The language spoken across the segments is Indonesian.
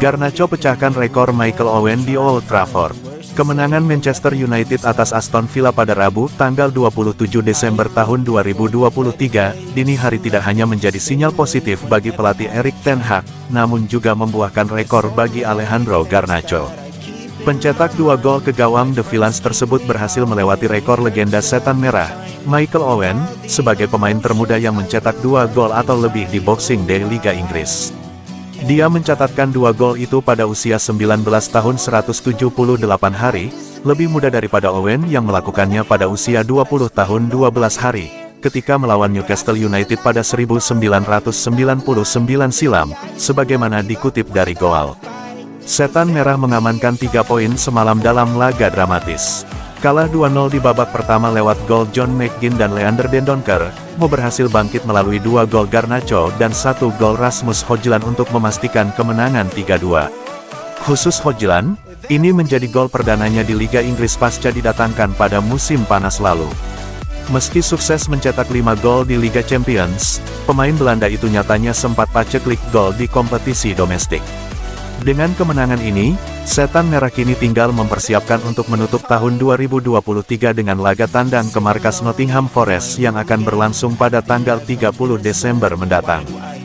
Garnacho pecahkan rekor Michael Owen di Old Trafford. Kemenangan Manchester United atas Aston Villa pada Rabu, tanggal 27 Desember tahun 2023, dini hari tidak hanya menjadi sinyal positif bagi pelatih Erik ten Hag, namun juga membuahkan rekor bagi Alejandro Garnacho. Pencetak 2 gol ke gawang The Villains tersebut berhasil melewati rekor legenda Setan Merah, Michael Owen, sebagai pemain termuda yang mencetak 2 gol atau lebih di Boxing Day Liga Inggris. Dia mencatatkan 2 gol itu pada usia 19 tahun 178 hari, lebih muda daripada Owen yang melakukannya pada usia 20 tahun 12 hari, ketika melawan Newcastle United pada 1999 silam, sebagaimana dikutip dari Goal. Setan Merah mengamankan 3 poin semalam dalam laga dramatis. Kalah 2-0 di babak pertama lewat gol John McGinn dan Leander Dendoncker, Mo berhasil bangkit melalui 2 gol Garnacho dan 1 gol Rasmus Højlund untuk memastikan kemenangan 3-2. Khusus Højlund, ini menjadi gol perdananya di Liga Inggris pasca didatangkan pada musim panas lalu. Meski sukses mencetak 5 gol di Liga Champions, pemain Belanda itu nyatanya sempat paceklik gol di kompetisi domestik. Dengan kemenangan ini, Setan Merah kini tinggal mempersiapkan untuk menutup tahun 2023 dengan laga tandang ke markas Nottingham Forest yang akan berlangsung pada tanggal 30 Desember mendatang.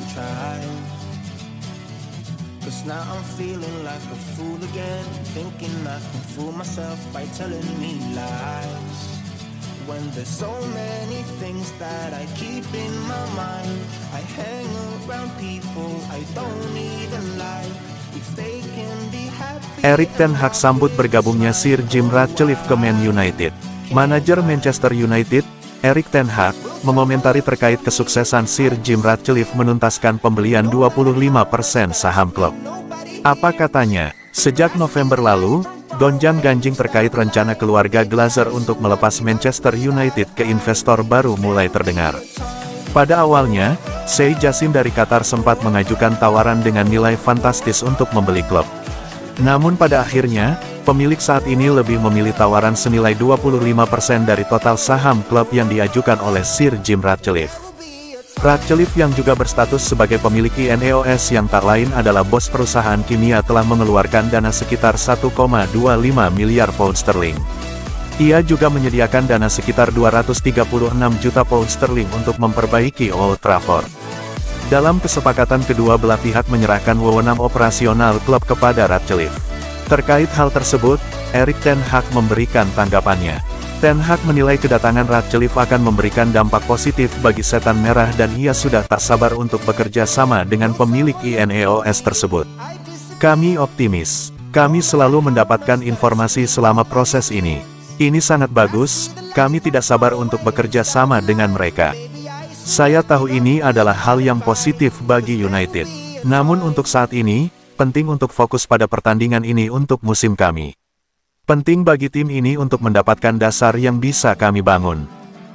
Erik ten Hag sambut bergabungnya Sir Jim Ratcliffe ke Man United. Manajer Manchester United, Erik ten Hag, mengomentari terkait kesuksesan Sir Jim Ratcliffe menuntaskan pembelian 25% saham klub. Apa katanya? Sejak November lalu, gonjang-ganjing terkait rencana keluarga Glazer untuk melepas Manchester United ke investor baru mulai terdengar. Pada awalnya, Sheikh Jassim dari Qatar sempat mengajukan tawaran dengan nilai fantastis untuk membeli klub. Namun pada akhirnya, pemilik saat ini lebih memilih tawaran senilai 25% dari total saham klub yang diajukan oleh Sir Jim Ratcliffe. Ratcliffe yang juga berstatus sebagai pemilik INEOS yang tak lain adalah bos perusahaan kimia telah mengeluarkan dana sekitar 1,25 miliar pound sterling. Ia juga menyediakan dana sekitar 236 juta pound sterling untuk memperbaiki Old Trafford. Dalam kesepakatan kedua belah pihak menyerahkan wewenang operasional klub kepada Ratcliffe. Terkait hal tersebut, Erik ten Hag memberikan tanggapannya. Ten Hag menilai kedatangan Ratcliffe akan memberikan dampak positif bagi Setan Merah dan ia sudah tak sabar untuk bekerja sama dengan pemilik INEOS tersebut. Kami optimis. Kami selalu mendapatkan informasi selama proses ini. Ini sangat bagus, kami tidak sabar untuk bekerja sama dengan mereka. Saya tahu ini adalah hal yang positif bagi United. Namun untuk saat ini, penting untuk fokus pada pertandingan ini untuk musim kami. Penting bagi tim ini untuk mendapatkan dasar yang bisa kami bangun.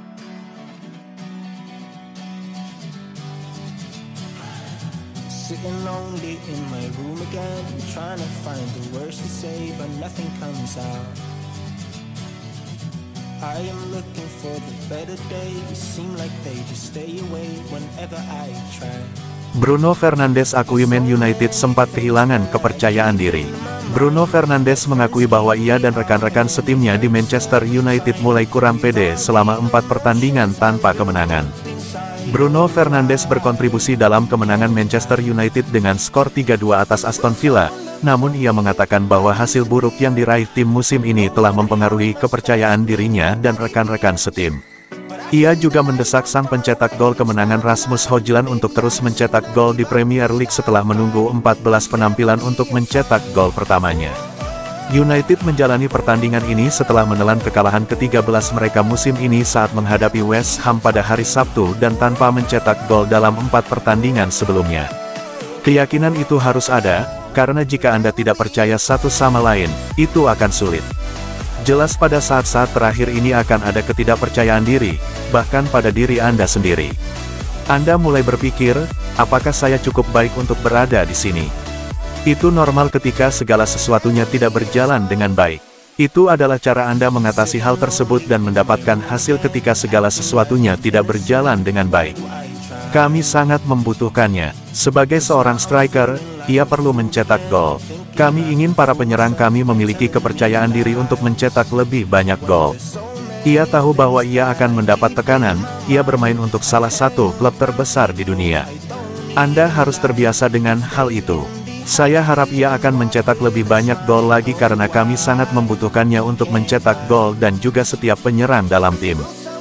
I am looking for the better days. Seem like they just stay away whenever I try. Bruno Fernandes akui Man United sempat kehilangan kepercayaan diri. Bruno Fernandes mengakui bahwa ia dan rekan-rekan setimnya di Manchester United mulai kurang pede selama 4 pertandingan tanpa kemenangan. Bruno Fernandes berkontribusi dalam kemenangan Manchester United dengan skor 3-2 atas Aston Villa, namun ia mengatakan bahwa hasil buruk yang diraih tim musim ini telah mempengaruhi kepercayaan dirinya dan rekan-rekan setim. Ia juga mendesak sang pencetak gol kemenangan Rasmus Højlund untuk terus mencetak gol di Premier League setelah menunggu 14 penampilan untuk mencetak gol pertamanya. United menjalani pertandingan ini setelah menelan kekalahan ke-13 mereka musim ini saat menghadapi West Ham pada hari Sabtu dan tanpa mencetak gol dalam 4 pertandingan sebelumnya. Keyakinan itu harus ada, karena jika Anda tidak percaya satu sama lain, itu akan sulit. Jelas pada saat-saat terakhir ini akan ada ketidakpercayaan diri, bahkan pada diri Anda sendiri. Anda mulai berpikir, apakah saya cukup baik untuk berada di sini? Itu normal ketika segala sesuatunya tidak berjalan dengan baik. Itu adalah cara Anda mengatasi hal tersebut dan mendapatkan hasil ketika segala sesuatunya tidak berjalan dengan baik. Kami sangat membutuhkannya. Sebagai seorang striker, ia perlu mencetak gol. Kami ingin para penyerang kami memiliki kepercayaan diri untuk mencetak lebih banyak gol. Ia tahu bahwa ia akan mendapat tekanan, ia bermain untuk salah satu klub terbesar di dunia. Anda harus terbiasa dengan hal itu. Saya harap ia akan mencetak lebih banyak gol lagi karena kami sangat membutuhkannya untuk mencetak gol dan juga setiap penyerang dalam tim.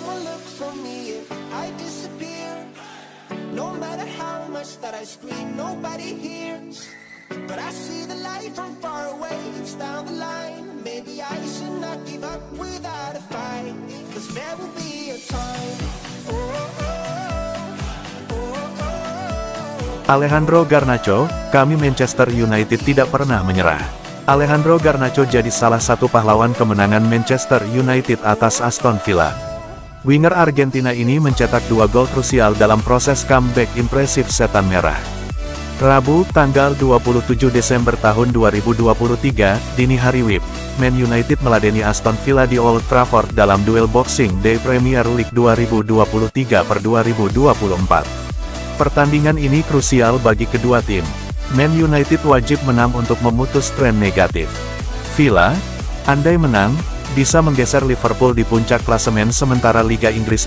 Alejandro Garnacho, kami Manchester United tidak pernah menyerah. Alejandro Garnacho jadi salah satu pahlawan kemenangan Manchester United atas Aston Villa. Winger Argentina ini mencetak 2 gol krusial dalam proses comeback impresif Setan Merah. Rabu, tanggal 27 Desember tahun 2023, dini hari WIB, Man United meladeni Aston Villa di Old Trafford dalam duel Boxing Day Premier League 2023/2024. Pertandingan ini krusial bagi kedua tim. Man United wajib menang untuk memutus tren negatif. Villa, andai menang, bisa menggeser Liverpool di puncak klasemen sementara Liga Inggris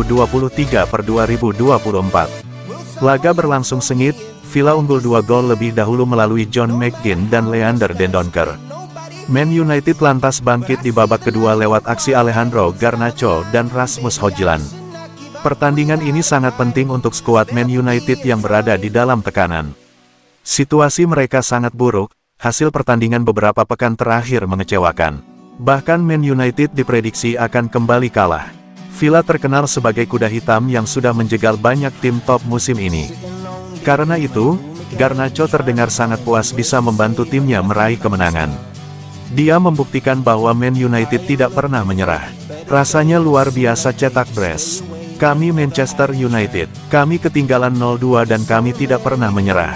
2023/2024. Laga berlangsung sengit, Villa unggul 2 gol lebih dahulu melalui John McGinn dan Leander Dendoncker. Man United lantas bangkit di babak kedua lewat aksi Alejandro Garnacho dan Rasmus Højlund. Pertandingan ini sangat penting untuk skuad Man United yang berada di dalam tekanan. Situasi mereka sangat buruk, hasil pertandingan beberapa pekan terakhir mengecewakan. Bahkan Man United diprediksi akan kembali kalah. Villa terkenal sebagai kuda hitam yang sudah menjegal banyak tim top musim ini. Karena itu, Garnacho terdengar sangat puas bisa membantu timnya meraih kemenangan. Dia membuktikan bahwa Man United tidak pernah menyerah. Rasanya luar biasa cetak brace. Kami Manchester United, kami ketinggalan 0-2 dan kami tidak pernah menyerah.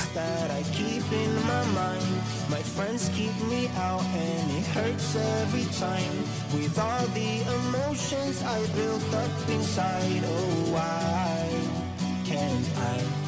Can't I